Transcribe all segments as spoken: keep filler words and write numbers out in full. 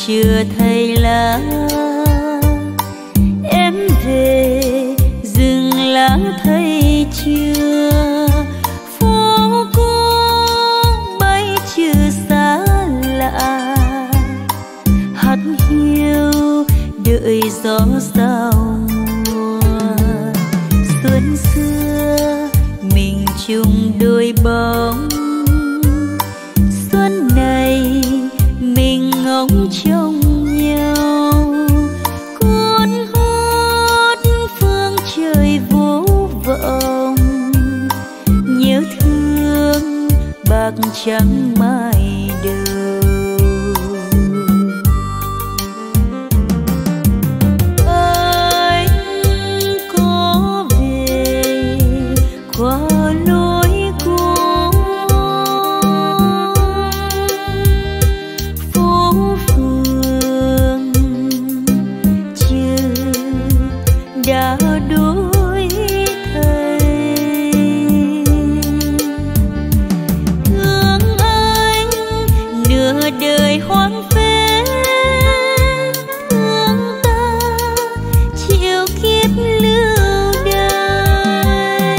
chưa thấy lá. Em về rừng lá thấy chưa, phố cô bay chưa xa lạ. Hát hiu đợi gió giao mùa, xuân xưa mình chung đôi bóng. Xuân này mình ngóng trông nhau, cuốn hút phương trời vô vọng. Nhớ thương bạc trắng mai đầu. Anh có về qua lối cũ, phố phường chưa đã đổi thay. Thương anh nửa đời hoang phế, thương ta chịu kiếp lưu đày.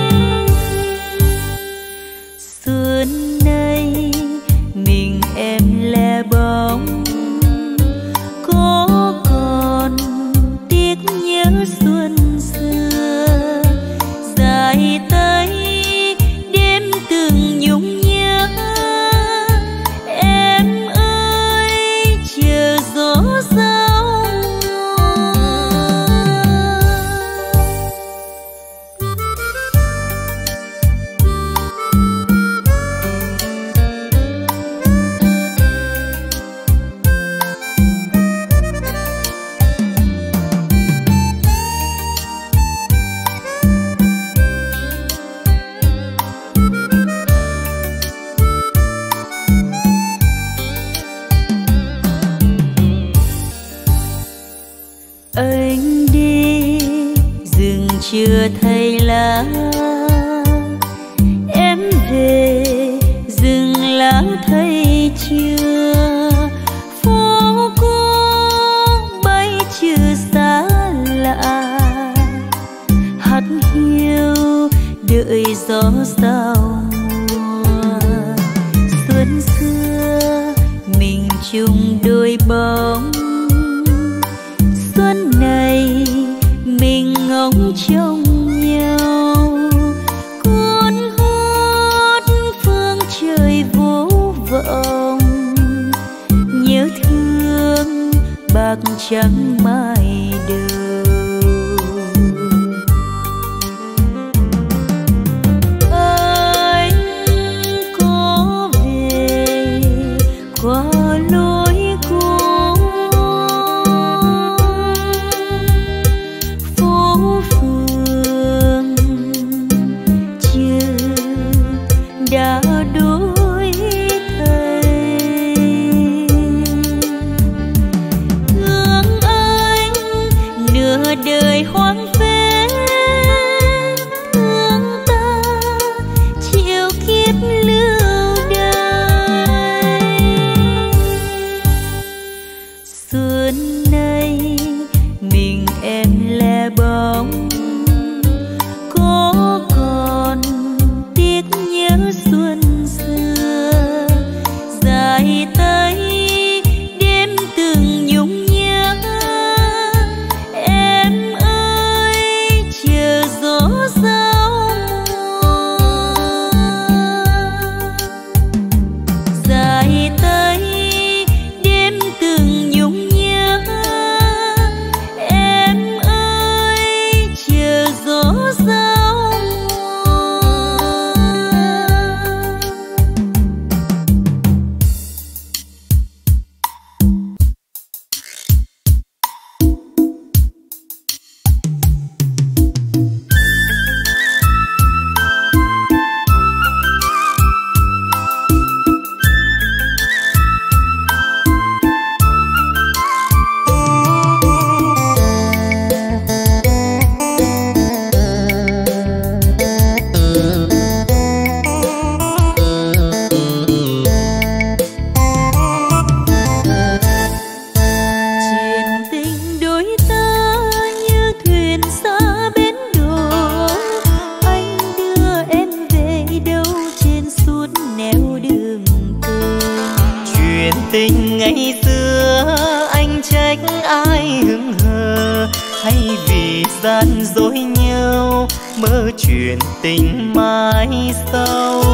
Xuân nay mình em lẻ bóng, có còn tiếc nhớ xuân xưa. Dài tay đêm từng nhung nhớ, em ơi chờ gió giao mùa. Anh đi rừng chưa thấy lá, em về rừng lá thấy chưa, phố cô bay chưa xa lạ. Hát hiu đợi gió giao mùa, xuân xưa mình chung đôi bóng. Xuân này mình ngóng trông nhau, cuốn hút phương trời vô vọng. Nhớ thương bạc trắng mai đầu. Anh có về qua lối cũ, phố phường chưa đã đổi thay. Thương anh nửa đời hoang phế, thương ta chịu kiếp lưu đày. tình ngày xưa anh trách ai hững hờ, hay vì gian dối nhau mơ chuyện tình mai sau.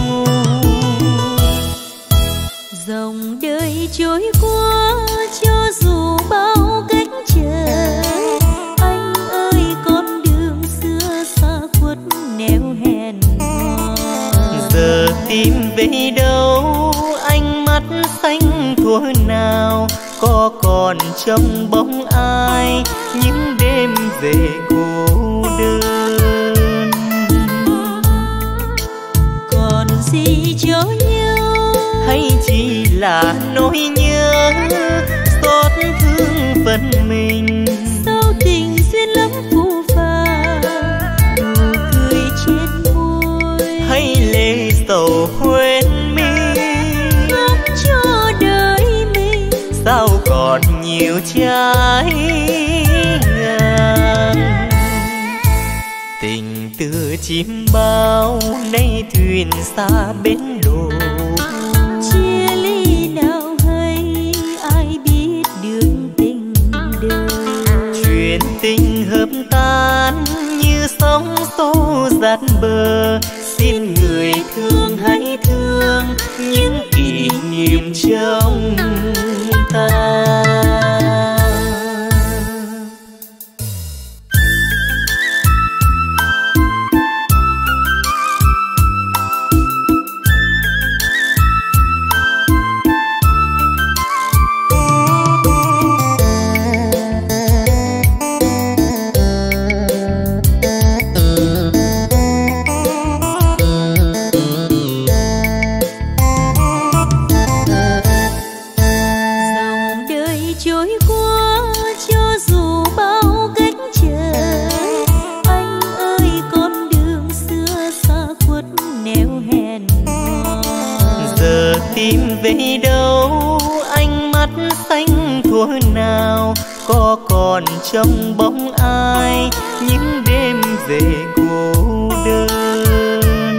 Dòng đời trôi qua cho dù bao cách chờ, anh ơi con đường xưa xa khuất nẻo hẹn hò. Giờ tìm về đâu ánh mắt xanh thuở nào, có còn trong bóng ai những đêm về cô đơn. Còn gì cho nhau hay chỉ là nỗi nhớ xót thương phần mình, sao tình duyên lắm phù phàng nụ cười trên môi, hay lệ sầu quên mi khóc cho đời mình sao còn nhiều trái ngang. Tình từ chim bao nay thuyền xa bến đổ, chia ly nào hay ai biết đường tình đời. chuyện tình hợp tan như sóng xô dạt bờ, xin người thương hãy thương những kỷ niệm trong ta. Tìm về đâu ánh mắt xanh thuở nào, có còn trong bóng ai những đêm về cô đơn.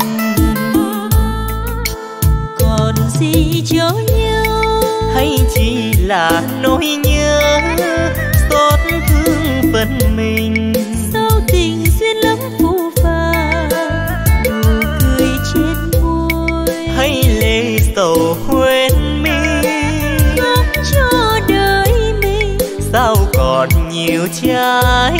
Còn gì cho nhau hay chỉ là nỗi nhớ xót thương phần mình, sao tình duyên lắm phù phàng nụ cười trên môi, hay lệ sầu quên mi khóc cho đời mình sao còn nhiều trái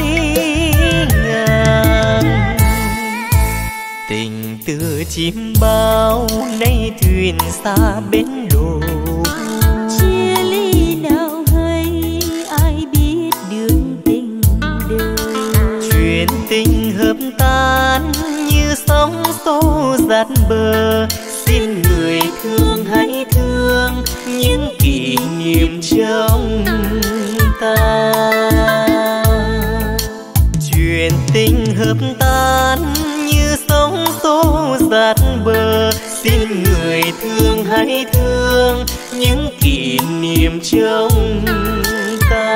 ngang. Tình từ chim bao nay thuyền xa bến đổ, chia ly nào hay ai biết đường tình đời. chuyện tình hợp tan như sóng xô dạt bờ, xin người thương hãy thương những kỷ niệm trong ta. Chuyện tình hợp tan như sóng xô dạt bờ, xin người thương hãy thương những kỷ niệm trong ta.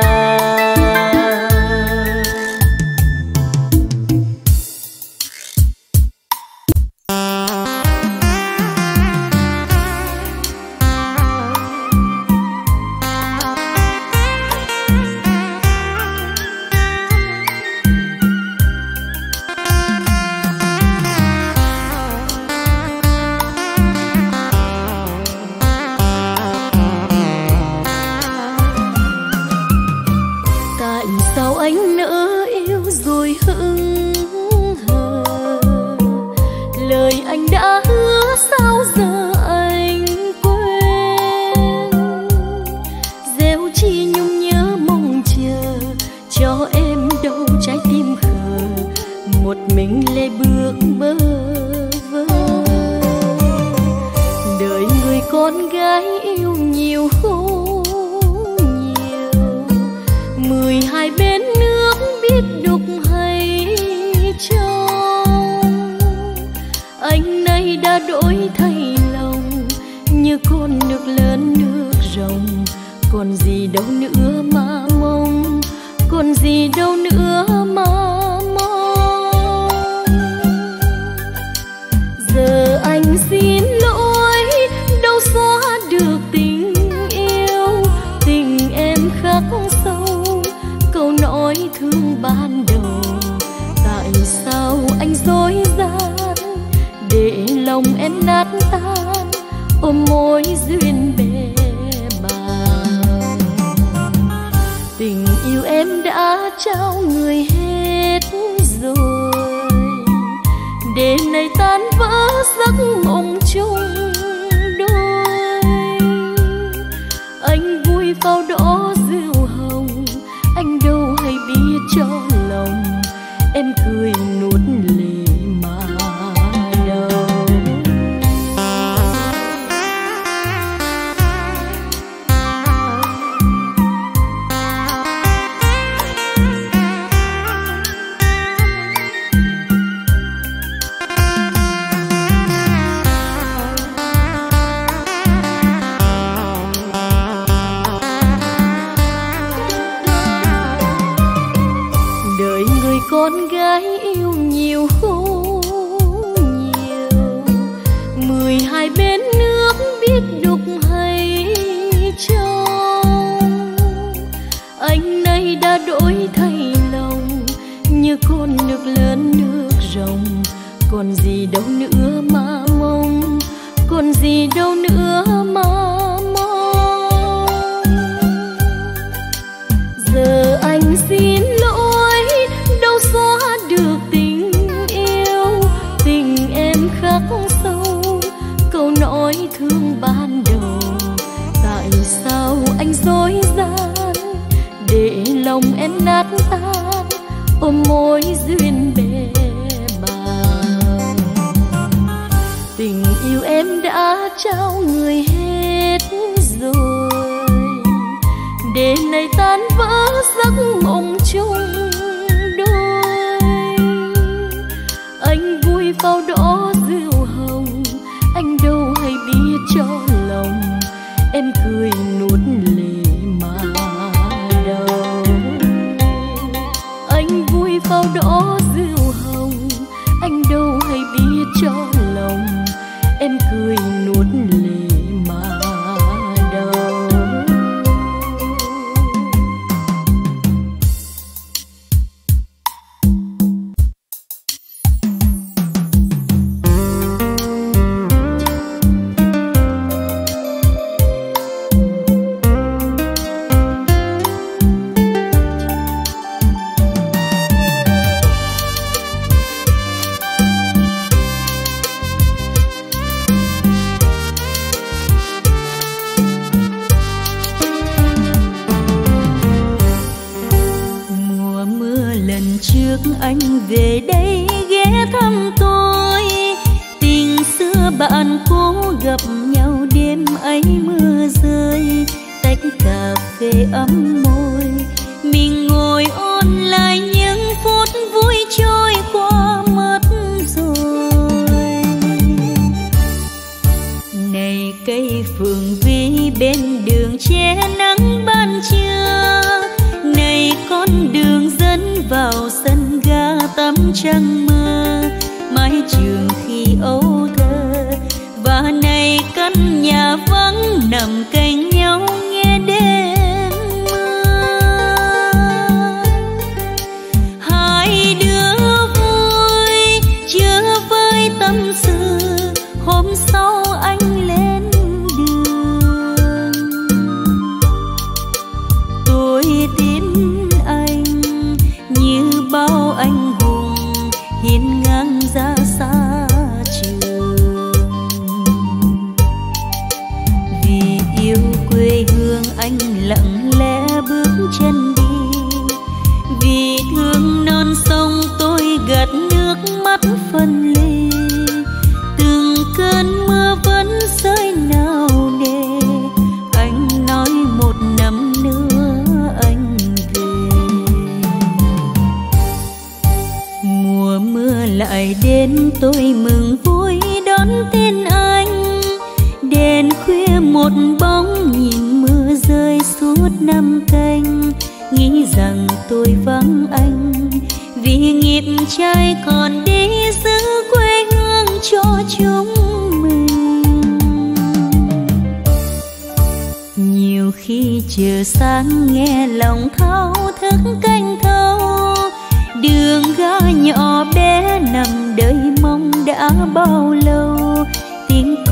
Giờ anh xin lỗi đâu xóa được tình yêu. lòng em nát tan ôm mối duyên bề bàng. Tình yêu em đã trao người hết rồi, để này tan vỡ giấc mộng chung đôi. Anh vui vào đó rượu hồng, anh đâu hay biết cho lòng em cười nuốt lệ mà đâu. Con gái yêu nhiều khổ nhiều, mười hai bên nước biết đục hay trong. Anh nay đã đổi thay lòng, như con nước lớn nước rồng. Còn gì đâu nữa mà mong, còn gì đâu nữa mà mong. Giờ anh xin lỗi, đâu xóa được tình yêu. Tình em khắc sâu câu nói thương ban đầu. Tại sao anh dối gian để lòng em nát tan ôm mối duyên bề bàng. Tình yêu em đã trao người hết rồi, để này tan vỡ giấc mộng chung đôi. Anh vui vào đó rượu hồng, anh đâu hay biết cho lòng em cười nuốt lệ mà đâu. Anh vui vào đó rượu hồng, anh đâu hay biết cho lòng em cười nuốt lệ mà đâu. Anh về đây ghé thăm tôi, tình xưa bạn cố gặp nhau đêm ấy mưa rơi. Tách cà phê ấm môi, mình ngồi ôn lại những phút vui trôi qua mất rồi. Này cây phượng vi bên đường che nắng ban trưa, này con đường dẫn vào sân ga tắm trăng mơ. Mái trường khi ấu thơ, và này căn nhà vắng nằm cạnh nhau nghe đêm mưa. Hai đứa vui chưa với tâm sự, hôm sau anh lên đường. Tôi tin anh như bao anh hùng hiên ngang ra xa trường. Vì yêu quê hương anh lặng lẽ bước chân đi, vì thương non sông tôi gạt nước mắt phân ly. Từng cơn mưa vẫn rơi nào nề, anh nói một năm nữa anh về. Mùa mưa lại đến tôi mừng vui đón tên anh. Đèn khuya một bóng nhìn mưa rơi suốt năm canh, nghĩ rằng tôi vắng anh vì nghiệp trai còn đi giữ quê hương cho chúng mình. Nhiều khi chờ sáng nghe lòng thao thức canh thâu, đường ga nhỏ bé nằm đợi mong đã bao lâu.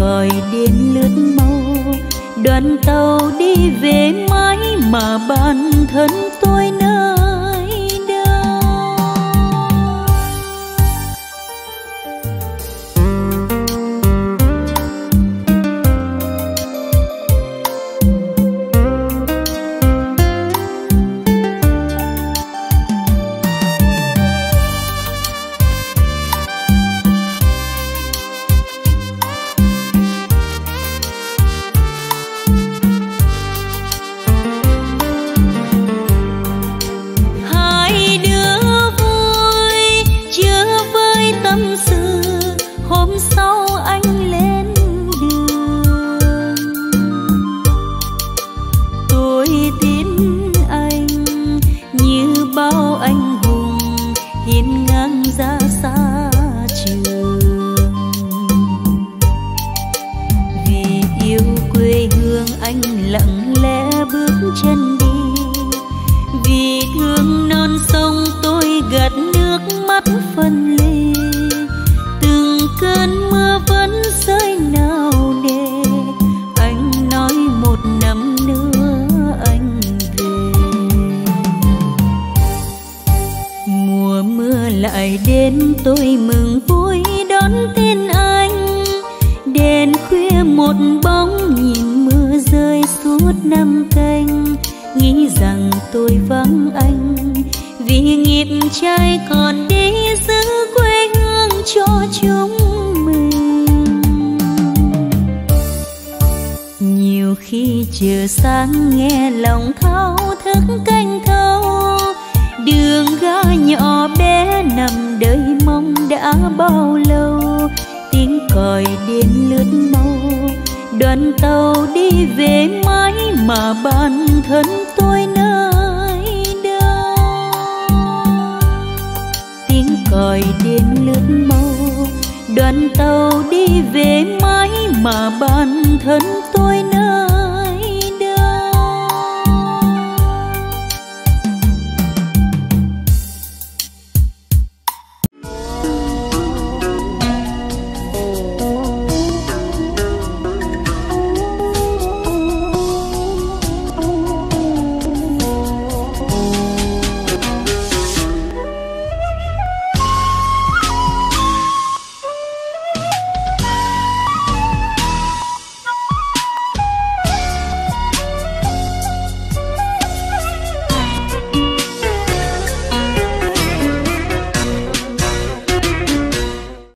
còi đến lướt mau, đoàn tàu đi về mãi mà bản thân tôi nơi đâu. Tôi mừng vui đón tin anh, đèn khuya một bóng nhìn mưa rơi suốt năm canh, nghĩ rằng tôi vắng anh vì nghiệp trai còn đi giữ quê hương cho chúng mình. Nhiều khi chờ sáng nghe lòng thao thức canh thâu, đường ga nhỏ bé nằm đợi mong đã bao lâu, tiếng còi đến lướt mau, đoàn tàu đi về mãi mà bản thân tôi nơi đâu. Tiếng còi đến lướt mau, đoàn tàu đi về mãi mà bản thân tôi nơi đâu.